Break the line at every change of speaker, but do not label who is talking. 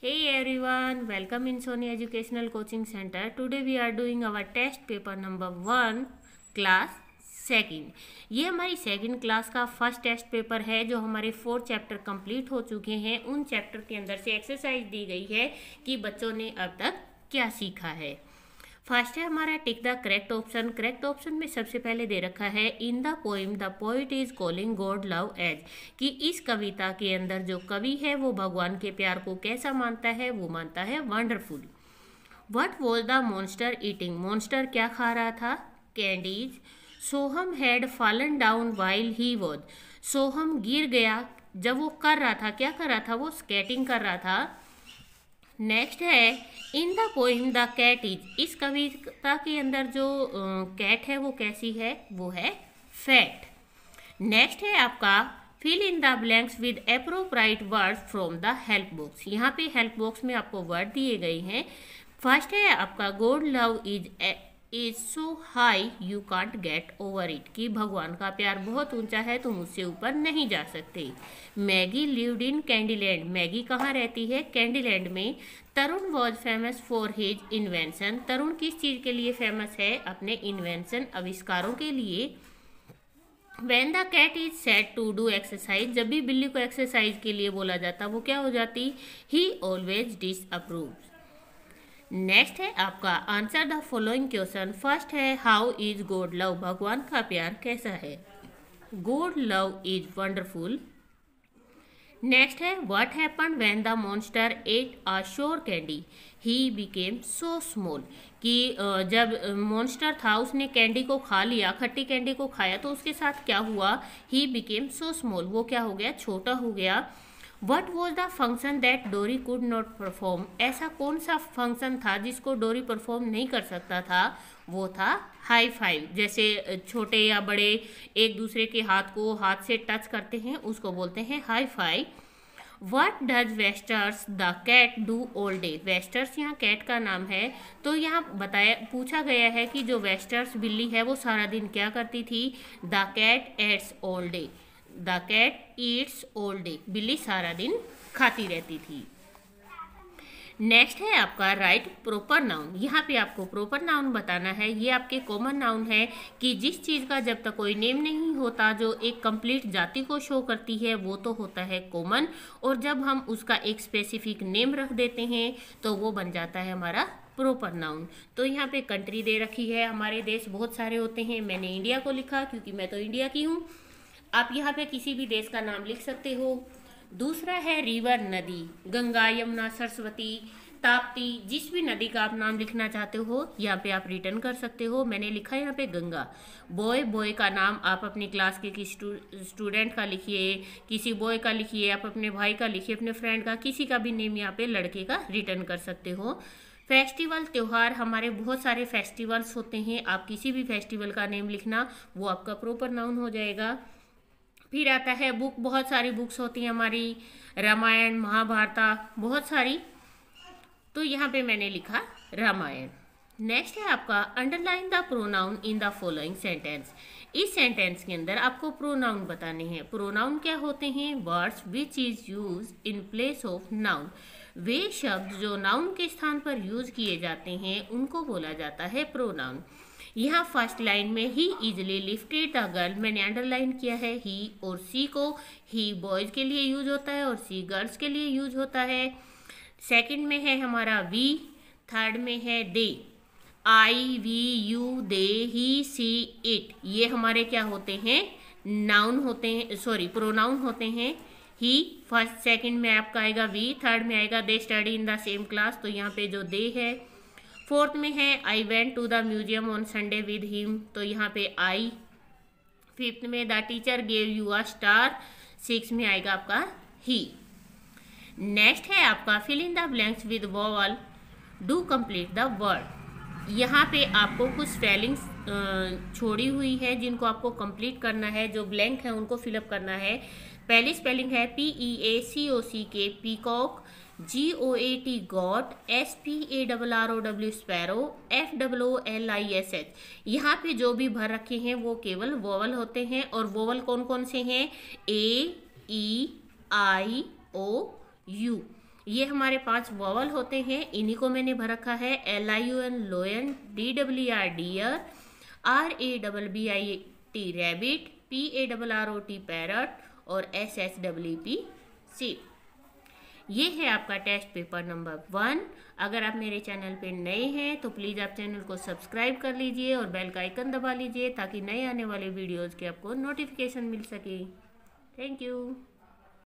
Hey everyone, welcome in Sony Educational Coaching Center. Today we are doing our test paper number 1 class second. ये हमारी second class का first test paper है जो हमारे 4 chapter complete हो चुके हैं। उन चैप्टर के अंदर से एक्सरसाइज दी गई है कि बच्चों ने अब तक क्या सीखा है। फर्स्ट है हमारा tick the correct option. Correct option में सबसे पहले दे रखा है in the poem the poet is calling god love as, कि इस कविता के अंदर जो कवि है वो भगवान के प्यार को कैसा मानता है, वो मानता है wonderful. What was the monster eating, monster क्या खा रहा था, candies. Soham had fallen down while he was, Soham गिर गया जब वो कर रहा था, क्या कर रहा था, वो स्केटिंग कर रहा था। नेक्स्ट है in the poem the cat is, इस कविता के अंदर जो कैट है वो कैसी है, वो है फैट। नेक्स्ट है आपका fill in the blanks with appropriate words from the help box. यहाँ पे हेल्प बॉक्स में आपको वर्ड दिए गए हैं। फर्स्ट है आपका god love is so high you can't get over it, कि भगवान का प्यार बहुत ऊंचा है, तुम उससे ऊपर नहीं जा सकते। Maggie lived in Candyland, Maggie कहाँ रहती है, कैंडीलैंड में। Tarun was famous for his invention, Tarun किस चीज़ के लिए फेमस है, अपने इन्वेंशन आविष्कारों के लिए। When the cat is said to do exercise, जब भी बिल्ली को एक्सरसाइज के लिए बोला जाता वो क्या हो जाती, he always disapproves। नेक्स्ट है आपका answer the following question. First है हाउ इज गॉड लव, भगवान का प्यार कैसा है, god love is wonderful. Next है what happened when the monster ate a sure candy, he became so small, कि जब मॉन्स्टर था उसने कैंडी को खा लिया, खट्टी कैंडी को खाया, तो उसके साथ क्या हुआ, ही बिकेम सो स्मॉल, वो क्या हो गया, छोटा हो गया। What was the function that Dory could not perform, ऐसा कौन सा फंक्शन था जिसको डोरी परफॉर्म नहीं कर सकता था, वो था हाई फाइव। जैसे छोटे या बड़े एक दूसरे के हाथ को हाथ से टच करते हैं उसको बोलते हैं high five. What does Westers the cat do all day, Westers यहाँ कैट का नाम है, तो यहाँ पूछा गया है कि जो वेस्टर्स बिल्ली है वो सारा दिन क्या करती थी, the cat eats all day, the cat eats all day, बिल्ली सारा दिन खाती रहती थी। नेक्स्ट है आपका राइट प्रॉपर नाउन। यहाँ पे आपको प्रॉपर नाउन बताना है। ये आपके कॉमन नाउन है कि जिस चीज़ का जब तक कोई नेम नहीं होता जो एक कंप्लीट जाति को शो करती है वो तो होता है कॉमन, और जब हम उसका एक स्पेसिफिक नेम रख देते हैं तो वो बन जाता है हमारा प्रॉपर नाउन। तो यहाँ पे कंट्री दे रखी है, हमारे देश बहुत सारे होते हैं, मैंने इंडिया को लिखा क्योंकि मैं तो इंडिया की हूँ। आप यहाँ पे किसी भी देश का नाम लिख सकते हो। दूसरा है रिवर, नदी, गंगा, यमुना, सरस्वती, ताप्ती, जिस भी नदी का आप नाम लिखना चाहते हो यहाँ पे आप रिटर्न कर सकते हो। मैंने लिखा है यहाँ पे गंगा। बॉय, बॉय का नाम आप अपनी क्लास के किसी स्टूडेंट का लिखिए, किसी बॉय का लिखिए, आप अपने भाई का लिखिए, अपने फ्रेंड का, किसी का भी नेम यहाँ पे लड़के का रिटर्न कर सकते हो। फेस्टिवल, त्यौहार, हमारे बहुत सारे फेस्टिवल्स होते हैं, आप किसी भी फेस्टिवल का नेम लिखना वो आपका प्रॉपर नाउन हो जाएगा। फिर आता है बुक, बहुत सारी बुक्स होती हैं हमारी, रामायण, महाभारत, बहुत सारी, तो यहाँ पे मैंने लिखा रामायण। नेक्स्ट है आपका underline the pronoun in the following sentence. इस सेंटेंस के अंदर आपको प्रोनाउन बताने हैं। प्रोनाउन क्या होते हैं, words which is use in place of noun, वे शब्द जो नाउन के स्थान पर यूज किए जाते हैं उनको बोला जाता है प्रोनाउन। यहाँ फर्स्ट लाइन में he easily lifted the girl, मैंने अंडरलाइन किया है ही और सी को, ही बॉयज के लिए यूज होता है और सी गर्ल्स के लिए यूज होता है। सेकंड में है हमारा वी, थर्ड में है they, I we you they he she it, ये हमारे क्या होते हैं, नाउन होते हैं, सॉरी प्रोनाउन होते हैं। ही फर्स्ट सेकंड में आपका आएगा वी, थर्ड में आएगा they study in the same class, तो यहाँ पे जो दे है। फोर्थ में है I went to the museum on Sunday with him, तो यहाँ पे आई। फिफ्थ में the teacher gave you a star, six में आएगा आपका ही। नेक्स्ट है आपका fill in the blanks with vowel, do complete the word. यहाँ पे आपको कुछ स्पेलिंग्स छोड़ी हुई है जिनको आपको कंप्लीट करना है, जो ब्लैंक है उनको फिलअप करना है। पहली स्पेलिंग है PEACOCK, peacock, GOAT goat, SPARROW sparrow, FOOLISH। यहाँ पे जो भी भर रखे हैं वो केवल वोवल होते हैं, और वोवल कौन कौन से हैं, A, E, I, O, U। ये हमारे 5 वॉवल होते हैं, इन्हीं को मैंने भर रखा है। LION lion, DWR deer, RABBIT rabbit, PARROT parrot और SSWP सी। ये है आपका टेस्ट पेपर नंबर 1। अगर आप मेरे चैनल पे नए हैं तो प्लीज़ आप चैनल को सब्सक्राइब कर लीजिए और बेल का आइकन दबा लीजिए ताकि नए आने वाले वीडियोज़ के आपको नोटिफिकेशन मिल सके। Thank you.